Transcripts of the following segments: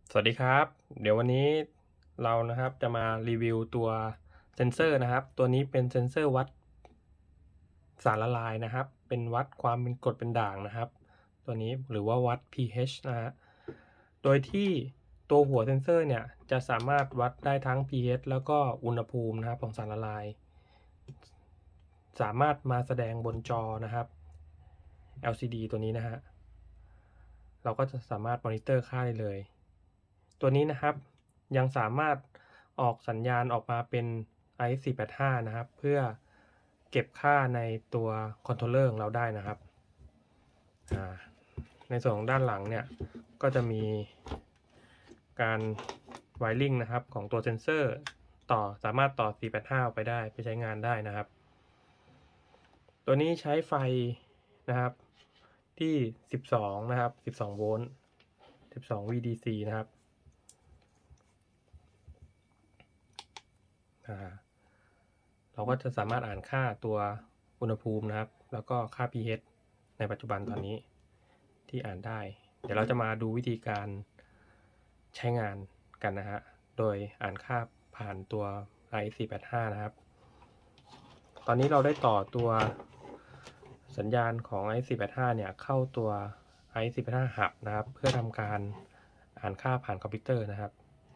สวัสดีครับเดี๋ยววันนี้เรานะครับจะมารีวิวตัวเซนเซอร์นะครับตัวนี้เป็นเซนเซอร์วัดสารละลายนะครับเป็นวัดความเป็นกรดเป็นด่างนะครับตัวนี้หรือว่าวัด pH นะฮะโดยที่ตัวหัวเซนเซอร์เนี่ยจะสามารถวัดได้ทั้ง pH แล้วก็อุณหภูมินะครับของสารละลายสามารถมาแสดงบนจอนะครับ LCD ตัวนี้นะฮะเราก็จะสามารถมอนิเตอร์ค่าได้เลยตัวนี้นะครับยังสามารถออกสัญญาณออกมาเป็น IS485 นะครับเพื่อเก็บค่าในตัวคอนโทรลเลอร์ของเราได้นะครับในส่วนของด้านหลังเนี่ยก็จะมีการไวริงนะครับของตัวเซนเซอร์สามารถต่อ 485 ออกไปได้ไปใช้งานได้นะครับตัวนี้ใช้ไฟนะครับที่12นะครับ12โวลต์12 VDC นะครับเราก็จะสามารถอ่านค่าตัวอุณหภูมินะครับแล้วก็ค่า pH ในปัจจุบันตอนนี้ที่อ่านได้เดี๋ยวเราจะมาดูวิธีการใช้งานกันนะฮะโดยอ่านค่าผ่านตัว IS485 นะครับตอนนี้เราได้ต่อตัวสัญญาณของ IS485 เนี่ยเข้าตัว IS485 Hub นะครับเพื่อทำการอ่านค่าผ่านคอมพิวเตอร์นะครับ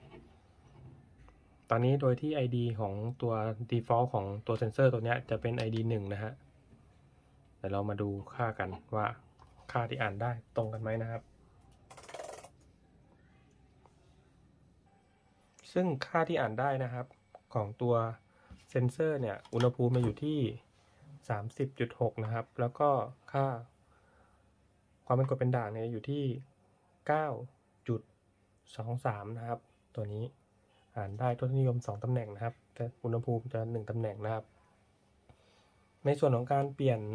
ตอนนี้โดยที่ ID ของตัว default ของตัวเซนเซอร์ตัวนี้จะเป็น ID 1นะฮะเดี๋ยวเรามาดูค่ากันว่าค่าที่อ่านได้ตรงกันไหมนะครับซึ่งค่าที่อ่านได้นะครับของตัวเซนเซอร์เนี่ยอุณหภูมิมาอยู่ที่ 30.6 นะครับแล้วก็ค่าความเป็นกรดเป็นด่างเนี่ยอยู่ที่ 9.23 นะครับตัวนี้อ่านได้ทศนิยม2ตำแหน่งนะครับแต่อุณหภูมิจะ1ตำแหน่งนะครับในส่วนของการเปลี่ยน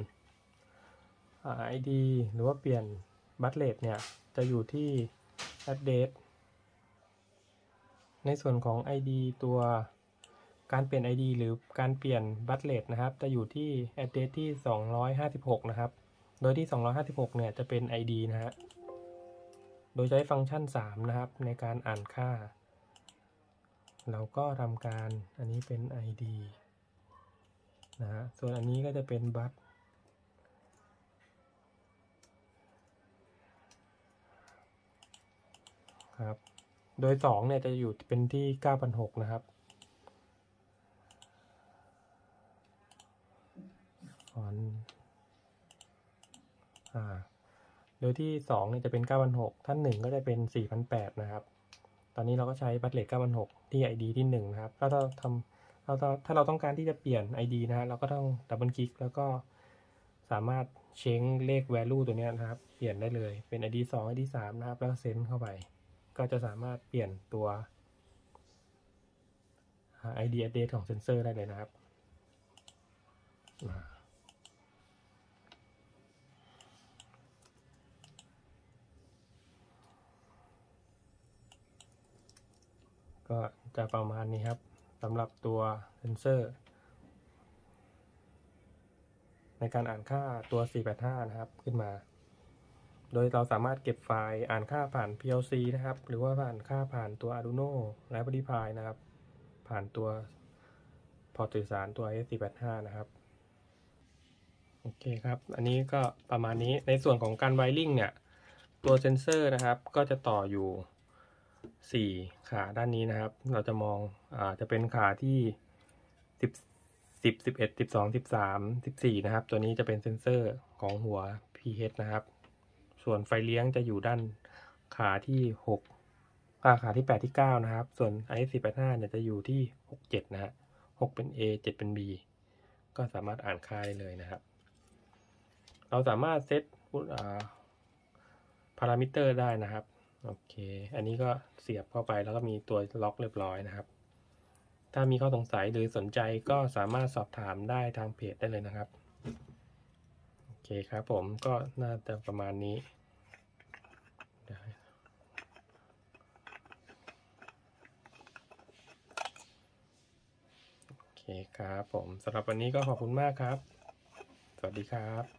ID หรือว่าเปลี่ยนบัตเลทเนี่ยจะอยู่ที่ address ในส่วนของ ID ตัวการเปลี่ยน ID หรือการเปลี่ยนบัตเลทนะครับจะอยู่ที่ address ที่256นะครับโดยที่256เนี่ยจะเป็น ID นะฮะโดยใช้ฟังก์ชัน3นะครับในการอ่านค่าเราก็ทำการอันนี้เป็น ID นะฮะส่วนอันนี้ก็จะเป็นบัตครับโดย2เนี่ยจะอยู่เป็นที่ 9,600 นะครับโดยที่2เนี่ยจะเป็น 9,600 ท่าน1ก็จะเป็น 4,800 นะครับตอนนี้เราก็ใช้บัตเลท 9,600 ที่ ID ที่1นะครับถ้าเราต้องการที่จะเปลี่ยน ID นะฮะเราก็ต้องดับเบิลคลิกแล้วก็สามารถเช็คเลข value ตัวนี้นะครับเปลี่ยนได้เลยเป็น ID 2 ID 3นะครับแล้วเซนเข้าไปก็จะสามารถเปลี่ยนตัว ID address ของเซนเซอร์ได้เลยนะครับก็จะประมาณนี้ครับสำหรับตัวเซนเซอร์ในการอ่านค่าตัว 485 นะครับขึ้นมาโดยเราสามารถเก็บไฟล์อ่านค่าผ่าน PLC นะครับหรือว่าผ่านค่าผ่านตัว Arduino Raspberry Pi นะครับผ่านตัวพอร์ตสื่อสารตัว IS485 นะครับโอเคครับอันนี้ก็ประมาณนี้ในส่วนของการไวริงเนี่ยตัวเซนเซอร์นะครับก็จะต่ออยู่4ขาด้านนี้นะครับเราจะมองจะเป็นขาที่10 11 12 13 14นะครับตัวนี้จะเป็นเซนเซอร์ของหัว pH นะครับส่วนไฟเลี้ยงจะอยู่ด้านขาที่6ขาที่8ที่9นะครับส่วน IS485 เนี่ยจะอยู่ที่6 7นะฮะ6เป็น A 7เป็น B ก็สามารถอ่านค่าได้เลยนะครับเราสามารถเซตพารามิเตอร์ได้นะครับโอเคอันนี้ก็เสียบเข้าไปแล้วก็มีตัวล็อกเรียบร้อยนะครับถ้ามีข้อสงสัยหรือสนใจก็สามารถสอบถามได้ทางเพจได้เลยนะครับโอเคครับผมก็น่าจะประมาณนี้โอเคครับผมสำหรับวันนี้ก็ขอบคุณมากครับสวัสดีครับ